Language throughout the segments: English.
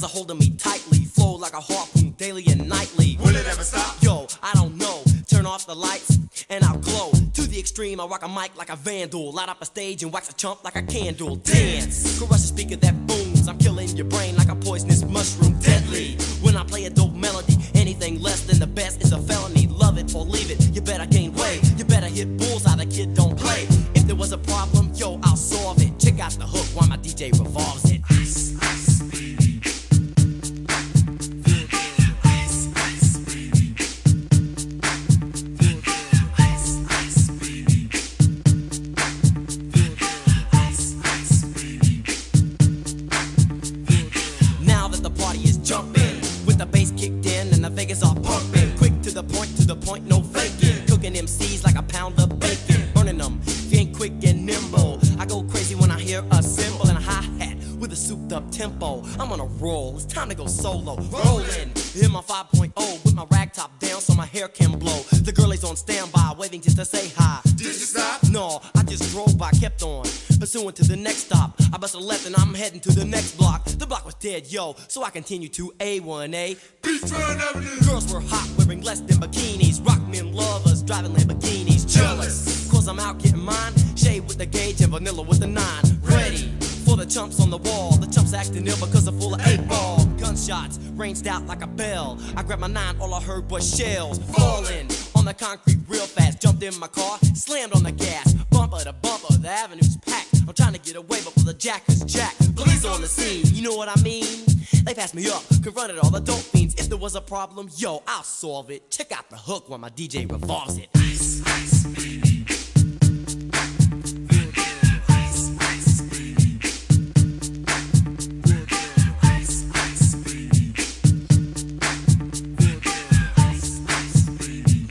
Girls are holding me tightly, flow like a harpoon daily and nightly. Will it ever stop? Yo, I don't know. Turn off the lights and I'll glow. To the extreme, I rock a mic like a vandal. Light up a stage and wax a chump like a candle. Dance, crush a speaker that booms. I'm killing your brain like a poisonous mushroom. Deadly, when I play a dope melody. Anything less than the best is a felony. Love it or leave it, you better gain weight. You better hit bullseye, the kid don't play. If there was a problem, yo, I'll solve it. Check out the hook while my DJ revolves it. Ice, ice, baby. Ice, ice, baby. Ice, ice, baby. Ice, ice, baby. Now that the party is jumping, with the bass kicked in and the Vegas all pumping. Quick to the point, no faking. Cooking MCs like a pound of bacon. Burning them, if you ain't quick and nimble. I go crazy when I hear a cymbal and a hi-hat with a souped up tempo. I'm on a roll, it's time to go solo. Rollin', hit my 5.0 with my rag top down so my hair can blow. The girl is on standby, waiting just to say hi. Did you stop? No, I just drove by, kept on pursuing to the next stop. I bust a left and I'm heading to the next block. The block was dead, yo, so I continued to A1A. Beachfront Avenue. Girls were hot, wearing less than bikinis. Rock men lovers, driving Lamborghinis. Jealous, cause I'm out getting mine. Shade with the gauge and vanilla with the 9. Ready for the chumps on the wall. The chumps acting ill because they're full of 8-ball. Gunshots ranged out like a bell. I grabbed my 9, all I heard was shells falling on the concrete real fast. Jumped in my car, slammed on the gas. Bumper to bumper, the avenue's packed. I'm trying to get away, but for the jackers jack. Police on the scene, you know what I mean? They passed me up, confronted all the dope fiends. If there was a problem, yo, I'll solve it. Check out the hook while my DJ revolves it. Ice, ice, baby. Ice, ice, baby. Ice, ice, baby. Ice, ice, baby.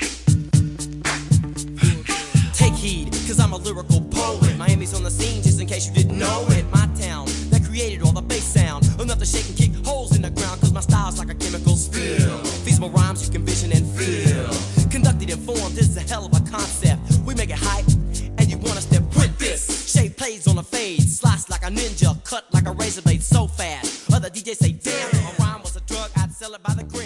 Take heed, cause I'm a lyrical poet. Miami's on the scene, just in case you didn't know it. My town, that created all the bass sound. Enough to shake and kick holes in the ground, cause my style's like a chemical spill. Feasible rhymes you can vision and feel. Conducted and formed, this is a hell of a concept. We make it hype, and you wanna step with this. Shape plays on a fade, slice like a ninja, cut like a razor blade so fast. Other DJs say, damn, if a rhyme was a drug, I'd sell it by the grip.